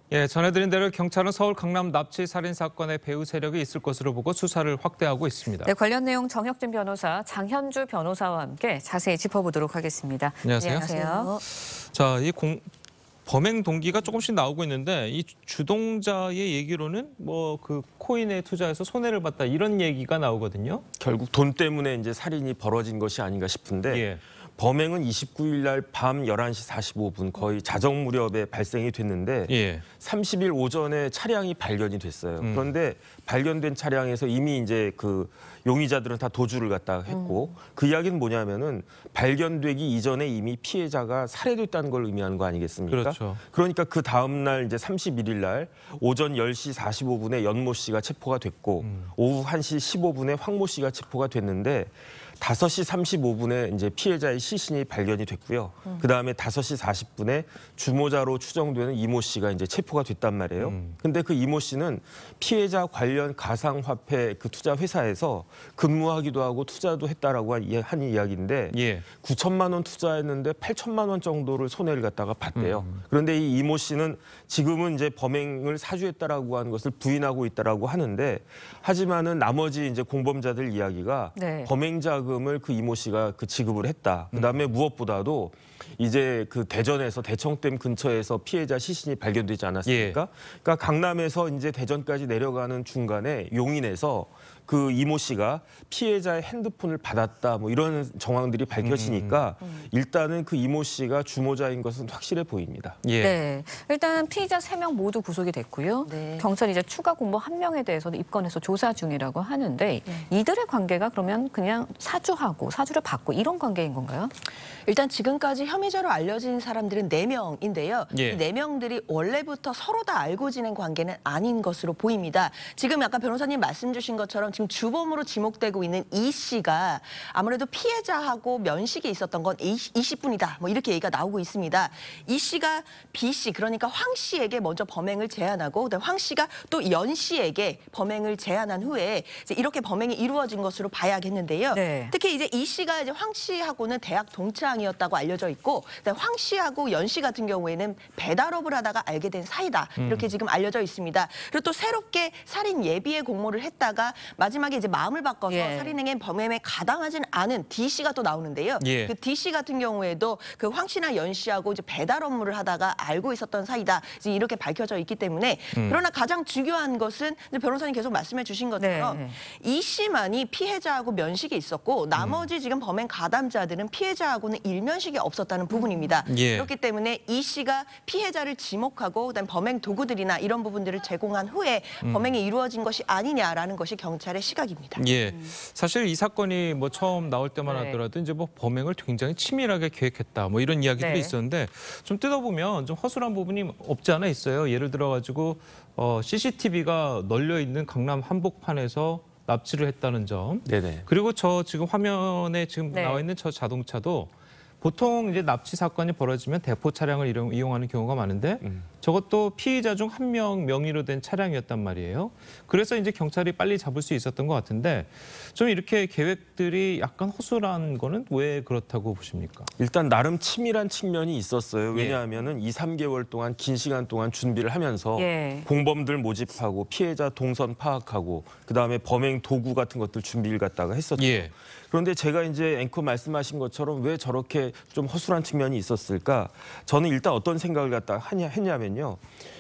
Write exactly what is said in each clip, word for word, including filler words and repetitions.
예, 전해드린 대로 경찰은 서울 강남 납치 살인 사건의 배후 세력이 있을 것으로 보고 수사를 확대하고 있습니다. 네, 관련 내용 정혁진 변호사, 장현주 변호사와 함께 자세히 짚어보도록 하겠습니다. 안녕하세요. 안녕하세요. 자, 이 공, 범행 동기가 조금씩 나오고 있는데 이 주동자의 얘기로는 뭐 그 코인에 투자해서 손해를 봤다 이런 얘기가 나오거든요. 결국 돈 때문에 이제 살인이 벌어진 것이 아닌가 싶은데 예. 범행은 이십구 일 날 밤 열한 시 사십오 분 거의 자정 무렵에 발생이 됐는데 예. 삼십 일 오전에 차량이 발견이 됐어요. 음. 그런데 발견된 차량에서 이미 이제 그 용의자들은 다 도주를 갖다가 했고 음. 그 이야기는 뭐냐면은 발견되기 이전에 이미 피해자가 살해됐다는 걸 의미하는 거 아니겠습니까? 그렇죠. 그러니까 그 다음 날 이제 삼십일 일 날 오전 열 시 사십오 분에 연모 씨가 체포가 됐고 음. 오후 한 시 십오 분에 황모 씨가 체포가 됐는데 다섯 시 삼십오 분에 이제 피해자의 시신이 발견이 됐고요. 음. 그다음에 다섯 시 사십 분에 주모자로 추정되는 이모 씨가 이제 체포가 됐단 말이에요. 음. 근데 그 이모 씨는 피해자 관련 가상화폐 그 투자 회사에서 근무하기도 하고 투자도 했다라고 한 이야기인데 예. 구천만 원 투자했는데 팔천만 원 정도를 손해를 갖다가 봤대요. 음. 그런데 이 이모 씨는 지금은 이제 범행을 사주했다라고 하는 것을 부인하고 있다라고 하는데 하지만은 나머지 이제 공범자들 이야기가 네. 범행자 금을 그 이모 씨가 그 지급을 했다. 그다음에 음. 무엇보다도 이제 그 대전에서 대청댐 근처에서 피해자 시신이 발견되지 않았습니까? 예. 그러니까 강남에서 이제 대전까지 내려가는 중간에 용인에서 그 이모 씨가 피해자의 핸드폰을 받았다 뭐 이런 정황들이 밝혀지니까 음. 일단은 그 이모 씨가 주모자인 것은 확실해 보입니다. 예. 네, 일단 피의자 세 명 모두 구속이 됐고요. 네. 경찰이 이제 추가 공범 한 명에 대해서도 입건해서 조사 중이라고 하는데 네. 이들의 관계가 그러면 그냥 사주하고 사주를 받고 이런 관계인 건가요? 일단 지금까지 혐의자로 알려진 사람들은 네 명인데요. 예. 이 네 명들이 원래부터 서로 다 알고 지낸 관계는 아닌 것으로 보입니다. 지금 약간 변호사님 말씀 주신 것처럼 지금 주범으로 지목되고 있는 이 씨가 아무래도 피해자하고 면식이 있었던 건 이십 분이다. 뭐 이렇게 얘기가 나오고 있습니다. 이 씨가 B 씨, 그러니까 황 씨에게 먼저 범행을 제안하고 그다음에 황 씨가 또 연 씨에게 범행을 제안한 후에 이제 이렇게 범행이 이루어진 것으로 봐야겠는데요. 네. 특히 이제 이 씨가 이제 황 씨하고는 대학 동창이었다고 알려져 있고 황 씨하고 연 씨 같은 경우에는 배달업을 하다가 알게 된 사이다. 이렇게 음. 지금 알려져 있습니다. 그리고 또 새롭게 살인 예비의 공모를 했다가 마지막에 이제 마음을 바꿔서 예. 살인행위 범행에 가담하진 않은 D 씨가 또 나오는데요. 예. 그 D 씨 같은 경우에도 그 황 씨나 연 씨하고 이제 배달 업무를 하다가 알고 있었던 사이다. 이제 이렇게 밝혀져 있기 때문에 음. 그러나 가장 중요한 것은 변호사님 계속 말씀해 주신 것처럼 네. 이 씨만이 피해자하고 면식이 있었고 나머지 음. 지금 범행 가담자들은 피해자하고는 일면식이 없었다는 부분입니다. 예. 그렇기 때문에 이 씨가 피해자를 지목하고 그다음 범행 도구들이나 이런 부분들을 제공한 후에 음. 범행이 이루어진 것이 아니냐라는 것이 경찰의 시각입니다. 예, 사실 이 사건이 뭐 처음 나올 때만 네. 하더라도 이제 뭐 범행을 굉장히 치밀하게 계획했다 뭐 이런 이야기들이 네. 있었는데 좀 뜯어보면 좀 허술한 부분이 없지 않아 있어요. 예를 들어 가지고 어, 씨씨티비가 널려 있는 강남 한복판에서 납치를 했다는 점. 네네. 그리고 저 지금 화면에 지금 네. 나와 있는 저 자동차도 보통 이제 납치 사건이 벌어지면 대포 차량을 이용하는 경우가 많은데 음. 저것도 피의자 중 한 명 명의로 된 차량이었단 말이에요. 그래서 이제 경찰이 빨리 잡을 수 있었던 것 같은데 좀 이렇게 계획들이 약간 허술한 거는 왜 그렇다고 보십니까? 일단 나름 치밀한 측면이 있었어요. 왜냐하면은 이, 삼 개월 동안 긴 시간 동안 준비를 하면서 예. 공범들 모집하고 피해자 동선 파악하고 그다음에 범행 도구 같은 것들 준비를 갖다가 했었죠. 예. 그런데 제가 이제 앵커 말씀하신 것처럼 왜 저렇게 좀 허술한 측면이 있었을까? 저는 일단 어떤 생각을 갖다가 하냐, 했냐면요.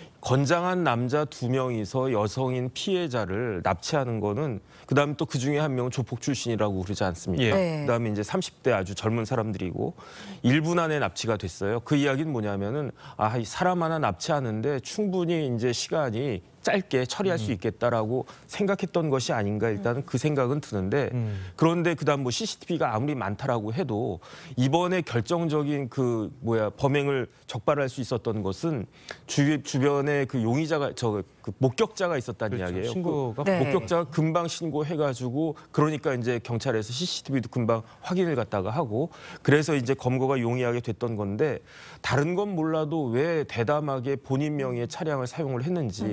건장한 남자 두 명이서 여성인 피해자를 납치하는 거는 그다음에 또 그중에 한 명은 조폭 출신이라고 그러지 않습니까? 예. 네. 그다음에 이제 삼십 대 아주 젊은 사람들이고 일 분 안에 납치가 됐어요. 그 이야기는 뭐냐면은 아, 이 사람 하나 납치하는데 충분히 이제 시간이 짧게 처리할 음. 수 있겠다라고 생각했던 것이 아닌가 일단은 그 생각은 드는데 음. 그런데 그다음 뭐 씨씨티비가 아무리 많다라고 해도 이번에 결정적인 그 뭐야 범행을 적발할 수 있었던 것은 주, 주변에 그 용의자가 저 그 목격자가 있었다는 그렇죠. 이야기예요. 신고가 그 네. 목격자가 금방 신고해가지고 그러니까 이제 경찰에서 씨씨티비도 금방 확인을 갖다가 하고 그래서 이제 검거가 용이하게 됐던 건데 다른 건 몰라도 왜 대담하게 본인 명의의 차량을 사용을 했는지 음. 더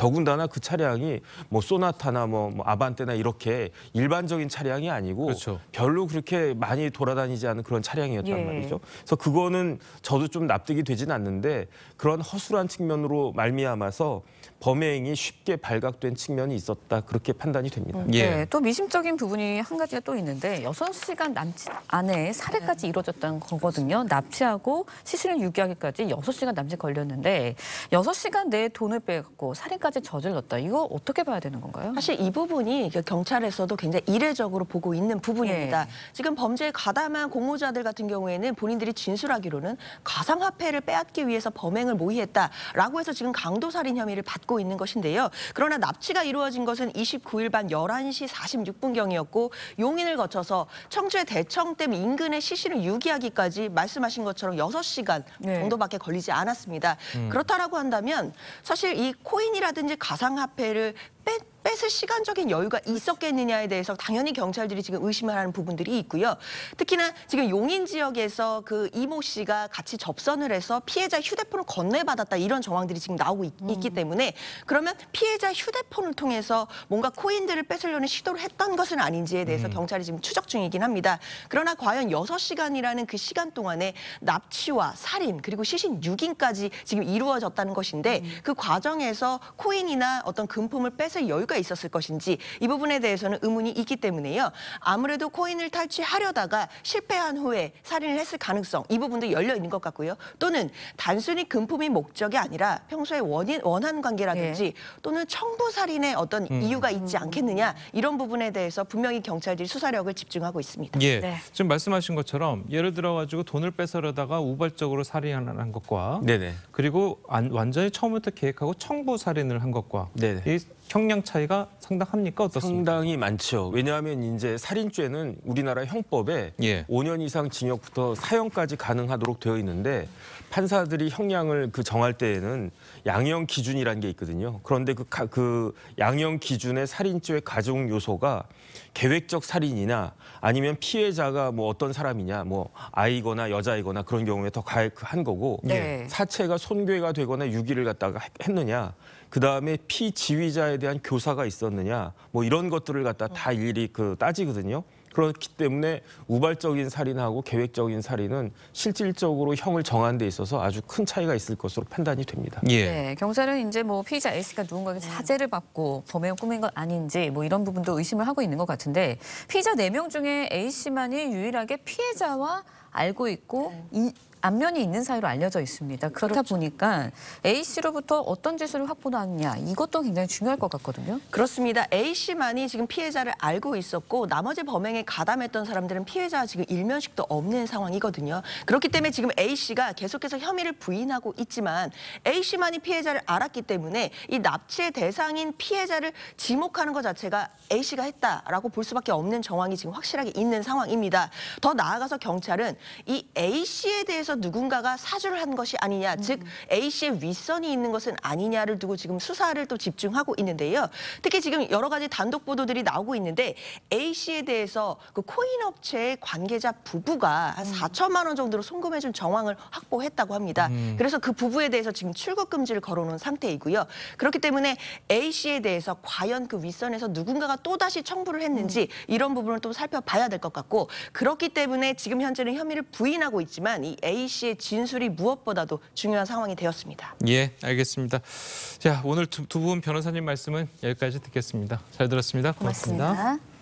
더군다나 그 차량이 뭐 소나타나 뭐, 뭐 아반떼나 이렇게 일반적인 차량이 아니고 그렇죠. 별로 그렇게 많이 돌아다니지 않은 그런 차량이었단 예. 말이죠. 그래서 그거는 저도 좀 납득이 되진 않는데 그런 허술한 측면으로 말미암아서 범행이 쉽게 발각된 측면이 있었다 그렇게 판단이 됩니다. 예. 네, 또 미심적인 부분이 한 가지가 또 있는데 여섯 시간 남짓 안에 살해까지 이루어졌다는 거거든요. 납치하고 시신을 유기하기까지 여섯 시간 남짓 걸렸는데 여섯 시간 내에 돈을 빼갖고 살인까지 저질렀다. 이거 어떻게 봐야 되는 건가요? 사실 이 부분이 경찰에서도 굉장히 이례적으로 보고 있는 부분입니다. 예. 지금 범죄에 가담한 공모자들 같은 경우에는 본인들이 진술하기로는 가상화폐를 빼앗기 위해서 범행을 모의했다라고 해서 지금 강도살인 혐의를 받고 있는 것인데요. 그러나 납치가 이루어진 것은 이십구 일 밤 열한 시 사십육 분경이었고 용인을 거쳐서 청주의 대청댐 인근의 시신을 유기하기까지 말씀하신 것처럼 여섯 시간 네. 정도밖에 걸리지 않았습니다. 음. 그렇다라고 한다면 사실 이 코인이라든지 가상화폐를 뺏 뺏을 시간적인 여유가 있었겠느냐에 대해서 당연히 경찰들이 지금 의심을 하는 부분들이 있고요. 특히나 지금 용인 지역에서 그 이모 씨가 같이 접선을 해서 피해자 휴대폰을 건네받았다 이런 정황들이 지금 나오고 있, 음. 있기 때문에 그러면 피해자 휴대폰을 통해서 뭔가 코인들을 뺏으려는 시도를 했던 것은 아닌지에 대해서 음. 경찰이 지금 추적 중이긴 합니다. 그러나 과연 여섯 시간이라는 그 시간 동안에 납치와 살인 그리고 시신 유gin까지 지금 이루어졌다는 것인데 음. 그 과정에서 코인이나 어떤 금품을 뺏을 여유가 있었을 것인지 이 부분에 대해서는 의문이 있기 때문에요. 아무래도 코인을 탈취하려다가 실패한 후에 살인을 했을 가능성 이 부분도 열려 있는 것 같고요. 또는 단순히 금품이 목적이 아니라 평소에 원인, 원한 관계라든지 예. 또는 청부 살인의 어떤 음. 이유가 있지 않겠느냐 이런 부분에 대해서 분명히 경찰들이 수사력을 집중하고 있습니다. 예, 네. 지금 말씀하신 것처럼 예를 들어 가지고 돈을 뺏으려다가 우발적으로 살인한 것과 네네. 그리고 안, 완전히 처음부터 계획하고 청부 살인을 한 것과 네네. 이 형량 차이가 상당합니까? 어떻습니까? 상당히 많죠. 왜냐하면 이제 살인죄는 우리나라 형법에 예. 오 년 이상 징역부터 사형까지 가능하도록 되어 있는데 판사들이 형량을 그 정할 때에는 양형 기준이라는 게 있거든요. 그런데 그, 가, 그 양형 기준의 살인죄의 가중 요소가 계획적 살인이나 아니면 피해자가 뭐 어떤 사람이냐, 뭐 아이거나 여자이거나 그런 경우에 더 가한 거고 네. 사체가 손괴가 되거나 유기를 갖다가 했느냐. 그 다음에 피지휘자에 대한 교사가 있었느냐, 뭐 이런 것들을 갖다 다 일일이 그 따지거든요. 그렇기 때문에 우발적인 살인하고 계획적인 살인은 실질적으로 형을 정하는 데 있어서 아주 큰 차이가 있을 것으로 판단이 됩니다. 예. 네, 경찰은 이제 뭐 피의자 A 씨가 누군가에게 사죄를 받고 범행을 꾸민 건 아닌지 뭐 이런 부분도 의심을 하고 있는 것 같은데 피의자 네 명 중에 A 씨만이 유일하게 피해자와 알고 있고 이, 안면이 있는 사이로 알려져 있습니다. 그렇다 그렇죠. 보니까 A 씨로부터 어떤 지수를 확보하느냐 이것도 굉장히 중요할 것 같거든요. 그렇습니다. A 씨만이 지금 피해자를 알고 있었고 나머지 범행에 가담했던 사람들은 피해자와 지금 일면식도 없는 상황이거든요. 그렇기 때문에 지금 A 씨가 계속해서 혐의를 부인하고 있지만 A 씨만이 피해자를 알았기 때문에 이 납치의 대상인 피해자를 지목하는 것 자체가 A 씨가 했다라고 볼 수밖에 없는 정황이 지금 확실하게 있는 상황입니다. 더 나아가서 경찰은 이 A 씨에 대해서 누군가가 사주를 한 것이 아니냐, 음. 즉 A 씨의 윗선이 있는 것은 아니냐를 두고 지금 수사를 또 집중하고 있는데요. 특히 지금 여러 가지 단독 보도들이 나오고 있는데 A 씨에 대해서 그 코인 업체의 관계자 부부가 한 사천만 원 정도로 송금해준 정황을 확보했다고 합니다. 음. 그래서 그 부부에 대해서 지금 출국 금지를 걸어놓은 상태이고요. 그렇기 때문에 A 씨에 대해서 과연 그 윗선에서 누군가가 또다시 청부를 했는지 음. 이런 부분을 또 살펴봐야 될 것 같고 그렇기 때문에 지금 현재는 혐의를 부인하고 있지만 이 A 씨의 진술이 무엇보다도 중요한 상황이 되었습니다. 예, 알겠습니다. 자, 오늘 두 분 변호사님 말씀은 여기까지 듣겠습니다. 잘 들었습니다. 고맙습니다. 고맙습니다.